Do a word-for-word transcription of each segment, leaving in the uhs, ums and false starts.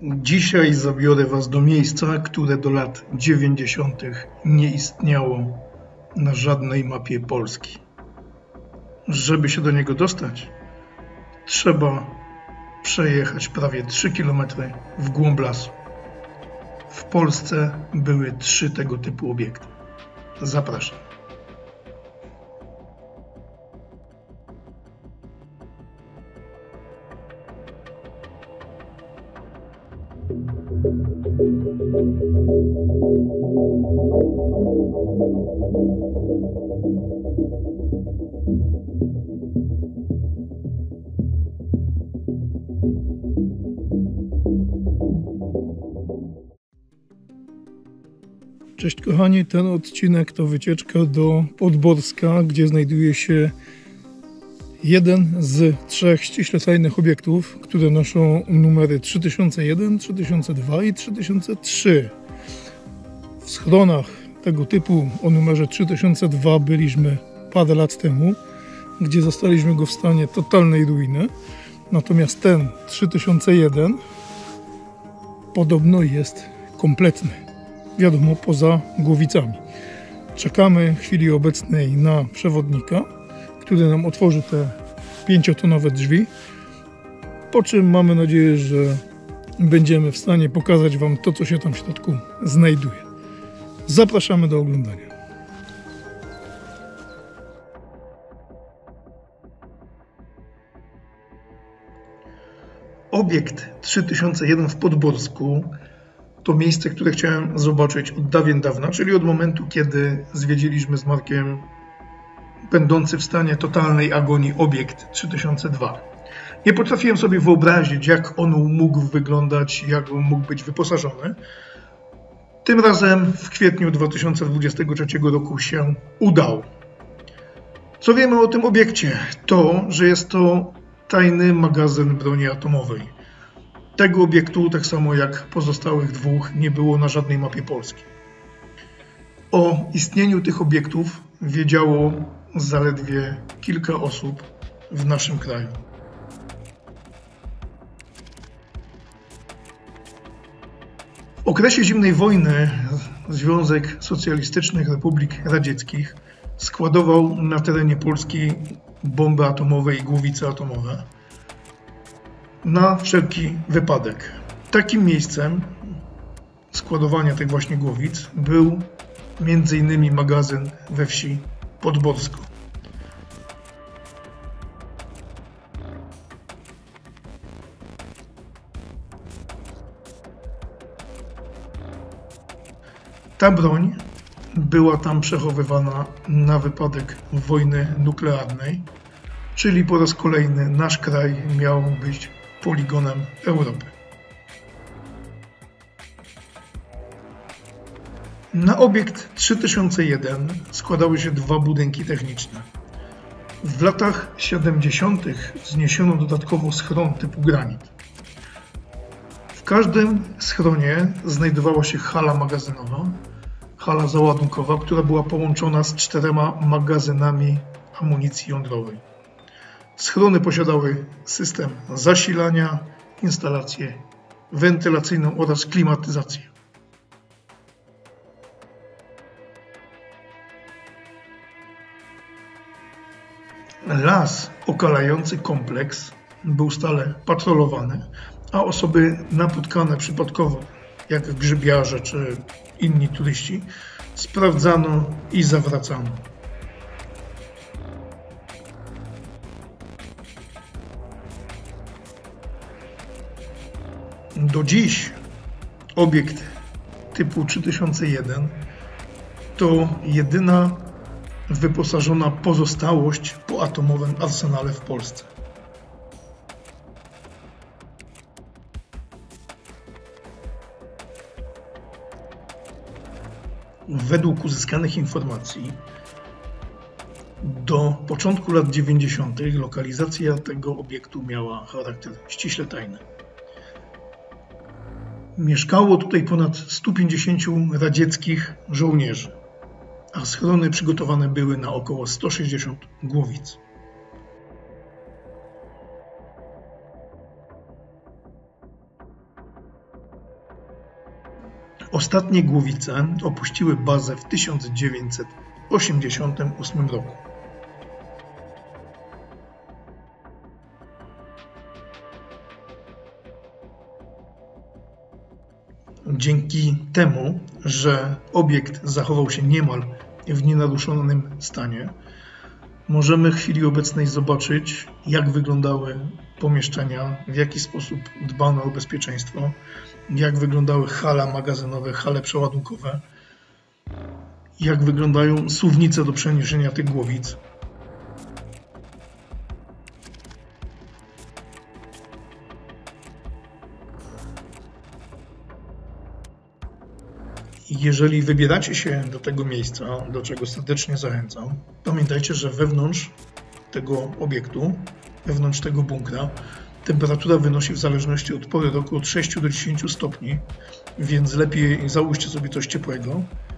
Dzisiaj zabiorę Was do miejsca, które do lat dziewięćdziesiątych nie istniało na żadnej mapie Polski. Żeby się do niego dostać, trzeba przejechać prawie trzy kilometry w głąb lasu. W Polsce były trzy tego typu obiekty. Zapraszam. Cześć kochani, ten odcinek to wycieczka do Podborska, gdzie znajduje się jeden z trzech ściśle tajnych obiektów, które noszą numery trzy tysiące jeden, trzy tysiące dwa i trzy tysiące trzy. W schronach tego typu o numerze trzy tysiące dwa byliśmy parę lat temu, gdzie zastaliśmy go w stanie totalnej ruiny. Natomiast ten trzy tysiące jeden podobno jest kompletny. Wiadomo, poza głowicami. Czekamy w chwili obecnej na przewodnika, który nam otworzy te pięciotonowe drzwi, po czym mamy nadzieję, że będziemy w stanie pokazać Wam to, co się tam w środku znajduje. Zapraszamy do oglądania. Obiekt trzy tysiące jeden w Podborsku to miejsce, które chciałem zobaczyć od dawien dawna, czyli od momentu, kiedy zwiedziliśmy z Markiem będący w stanie totalnej agonii obiekt trzy tysiące dwa. Nie potrafiłem sobie wyobrazić, jak on mógł wyglądać, jak on mógł być wyposażony. Tym razem w kwietniu dwa tysiące dwudziestego trzeciego roku się udał. Co wiemy o tym obiekcie? To, że jest to tajny magazyn broni atomowej. Tego obiektu, tak samo jak pozostałych dwóch, nie było na żadnej mapie Polski. O istnieniu tych obiektów wiedziało zaledwie kilka osób w naszym kraju. W okresie zimnej wojny Związek Socjalistycznych Republik Radzieckich składował na terenie Polski bomby atomowe i głowice atomowe na wszelki wypadek. Takim miejscem składowania tych właśnie głowic był między innymi magazyn we wsi Podborsko. Ta broń była tam przechowywana na wypadek wojny nuklearnej, czyli po raz kolejny nasz kraj miał być poligonem Europy. Na obiekt trzy tysiące jeden składały się dwa budynki techniczne. W latach siedemdziesiątych zniesiono dodatkowo schron typu granit. W każdym schronie znajdowała się hala magazynowa, hala załadunkowa, która była połączona z czterema magazynami amunicji jądrowej. Schrony posiadały system zasilania, instalację wentylacyjną oraz klimatyzację. Las okalający kompleks był stale patrolowany, a osoby napotkane przypadkowo, jak grzybiarze czy inni turyści, sprawdzano i zawracano. Do dziś obiekt typu trzy tysiące jeden to jedyna wyposażona pozostałość po atomowym arsenale w Polsce. Według uzyskanych informacji do początku lat dziewięćdziesiątych lokalizacja tego obiektu miała charakter ściśle tajny. Mieszkało tutaj ponad stu pięćdziesięciu radzieckich żołnierzy, a schrony przygotowane były na około sto sześćdziesiąt głowic. Ostatnie głowice opuściły bazę w tysiąc dziewięćset osiemdziesiątym ósmym roku. Dzięki temu, że obiekt zachował się niemal w nienaruszonym stanie, możemy w chwili obecnej zobaczyć, jak wyglądały pomieszczenia, w jaki sposób dbano o bezpieczeństwo, jak wyglądały hale magazynowe, hale przeładunkowe, jak wyglądają suwnice do przeniesienia tych głowic. Jeżeli wybieracie się do tego miejsca, do czego serdecznie zachęcam, pamiętajcie, że wewnątrz tego obiektu, wewnątrz tego bunkra, temperatura wynosi w zależności od pory roku od sześciu do dziesięciu stopni, więc lepiej załóżcie sobie coś ciepłego.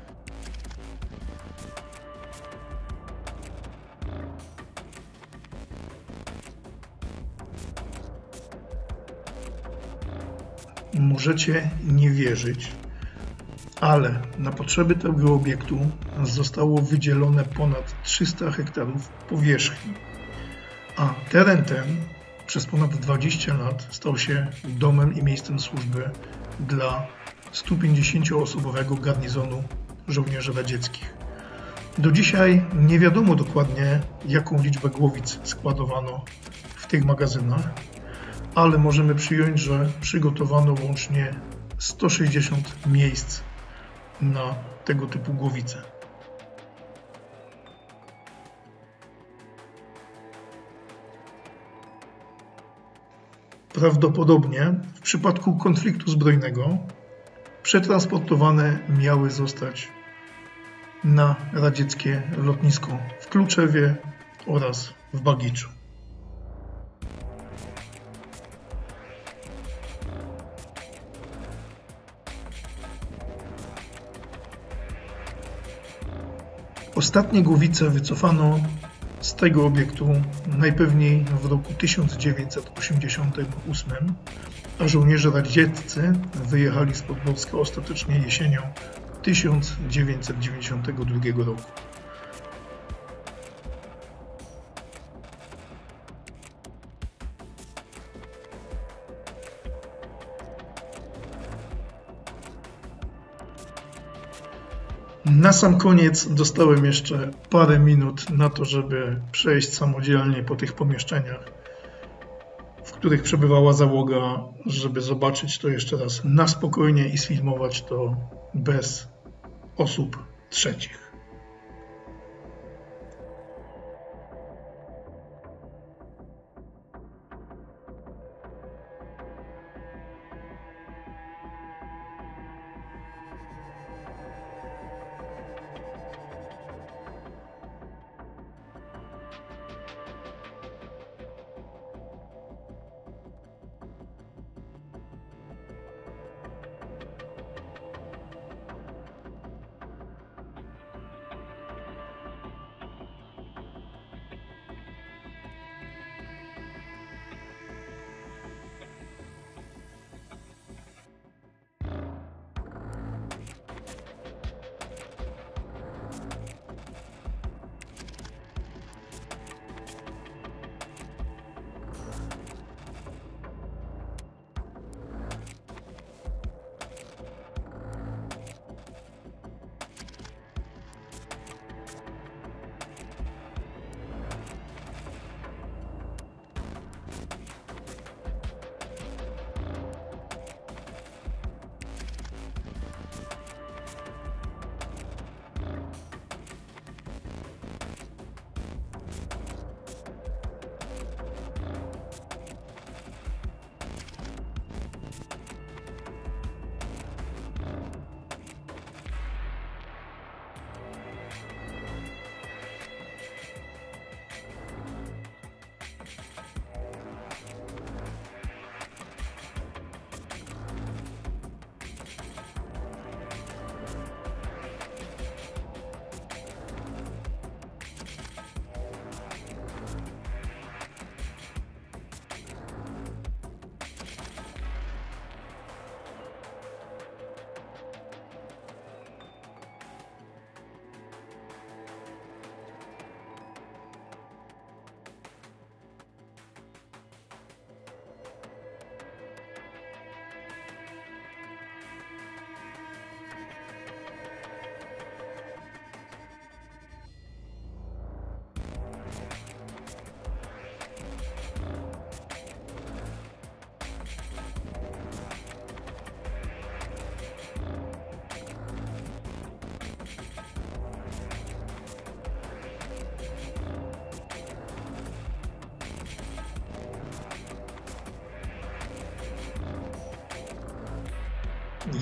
Możecie nie wierzyć, ale na potrzeby tego obiektu zostało wydzielone ponad trzysta hektarów powierzchni, a teren ten przez ponad dwadzieścia lat stał się domem i miejscem służby dla stu pięćdziesięcioosobowego garnizonu żołnierzy radzieckich. Do dzisiaj nie wiadomo dokładnie, jaką liczbę głowic składowano w tych magazynach, ale możemy przyjąć, że przygotowano łącznie sto sześćdziesiąt miejsc na tego typu głowice. Prawdopodobnie w przypadku konfliktu zbrojnego przetransportowane miały zostać na radzieckie lotnisko w Kluczewie oraz w Bagiczu. Ostatnie głowice wycofano z tego obiektu najpewniej w roku tysiąc dziewięćset osiemdziesiątym ósmym, a żołnierze radzieccy wyjechali z Podborska ostatecznie jesienią tysiąc dziewięćset dziewięćdziesiątego drugiego roku. Na sam koniec dostałem jeszcze parę minut na to, żeby przejść samodzielnie po tych pomieszczeniach, w których przebywała załoga, żeby zobaczyć to jeszcze raz na spokojnie i sfilmować to bez osób trzecich.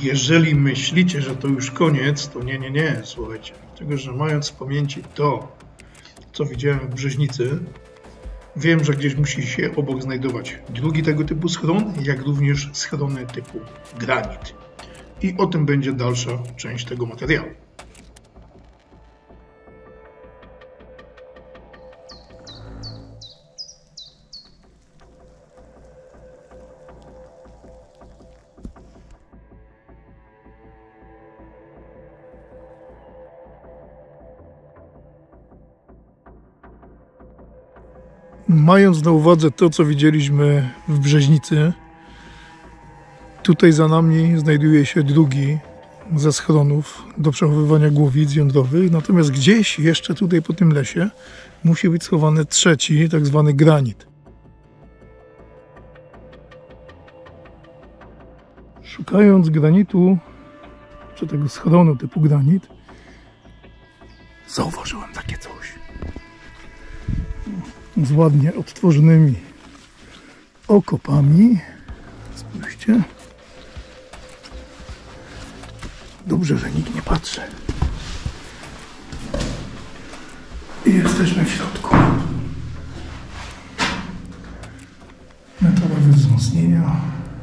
jeżeli myślicie, że to już koniec, to nie, nie, nie, słuchajcie. Dlatego, że mając w pamięci to, co widziałem w Brzeźnicy, wiem, że gdzieś musi się obok znajdować drugi tego typu schron, jak również schrony typu granit. I o tym będzie dalsza część tego materiału. Mając na uwadze to, co widzieliśmy w Brzeźnicy, tutaj za nami znajduje się drugi ze schronów do przechowywania głowic jądrowych, natomiast gdzieś jeszcze tutaj po tym lesie musi być schowany trzeci, tak zwany granit. Szukając granitu, czy tego schronu typu granit, zauważyłem takie coś. Z ładnie odtworzonymi okopami. Spójrzcie. Dobrze, że nikt nie patrzy. I jesteśmy w środku. Metalowe wzmocnienia.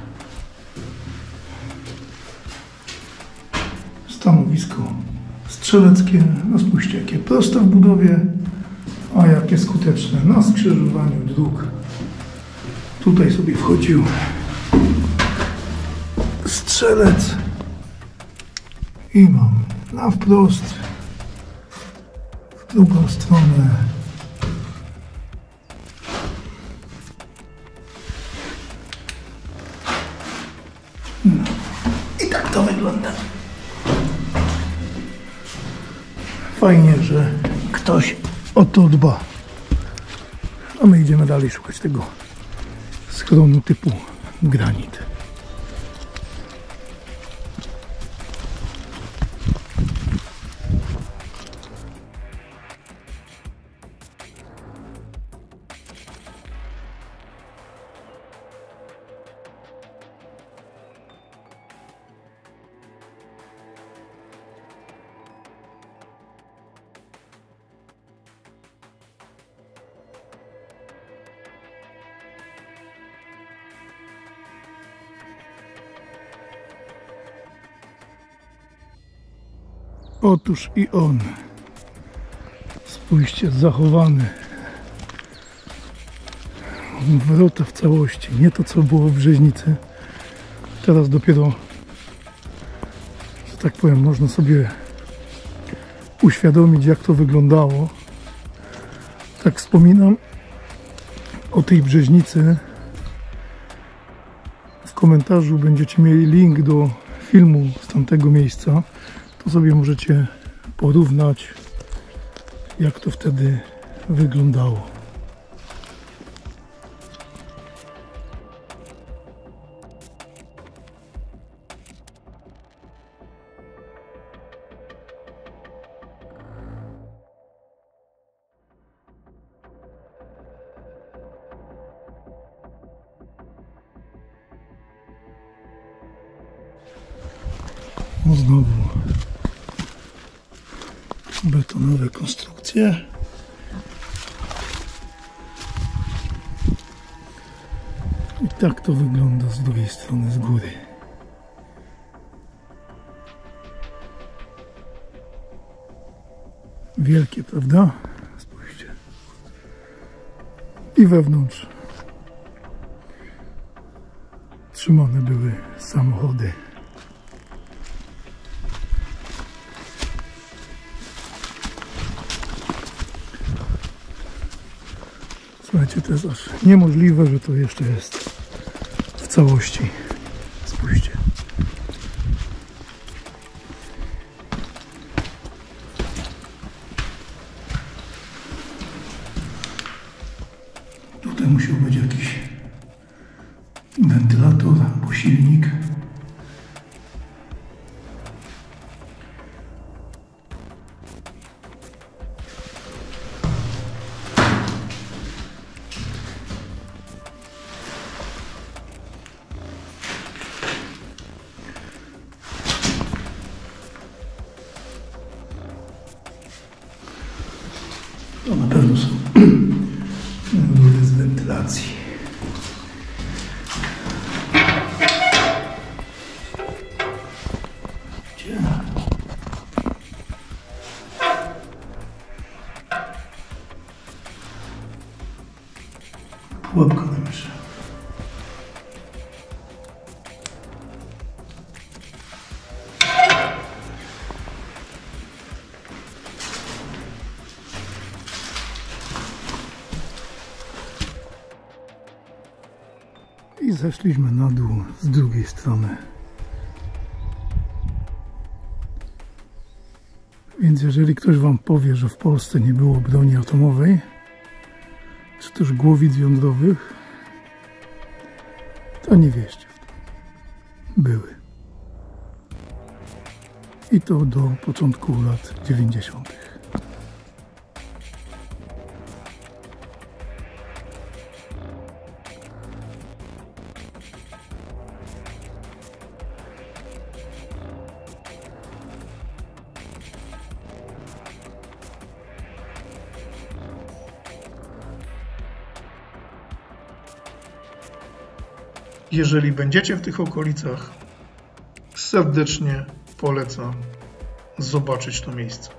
Stanowisko strzeleckie. No spójrzcie, jakie proste w budowie, a jakie skuteczne na skrzyżowaniu dróg. Tutaj sobie wchodził strzelec i mam na wprost, w drugą stronę no. I tak to wygląda. Fajnie, że ktoś o to dba. A my idziemy dalej szukać tego schronu typu granit. Otóż i on. Spójrzcie, zachowany. Wrota w całości. Nie to, co było w Brzeźnicy. Teraz dopiero, że tak powiem, można sobie uświadomić, jak to wyglądało. Tak wspominam o tej Brzeźnicy. W komentarzu będziecie mieli link do filmu z tamtego miejsca. To sobie możecie porównać, jak to wtedy wyglądało. No znowu betonowe konstrukcje. I tak to wygląda z drugiej strony, z góry. Wielkie, prawda? Spójrzcie. I wewnątrz trzymane były samochody. Słuchajcie, to jest aż niemożliwe, że to jeszcze jest w całości. Spójrzcie. Tutaj musiał być jakiś wentylator albo silnik. Pułapka na myszy. I zeszliśmy na dół z drugiej strony. Więc jeżeli ktoś wam powie, że w Polsce nie było broni atomowej, czy też głowic jądrowych, to nie wierzcie w to. Były. I to do początku lat dziewięćdziesiątych. Jeżeli będziecie w tych okolicach, serdecznie polecam zobaczyć to miejsce.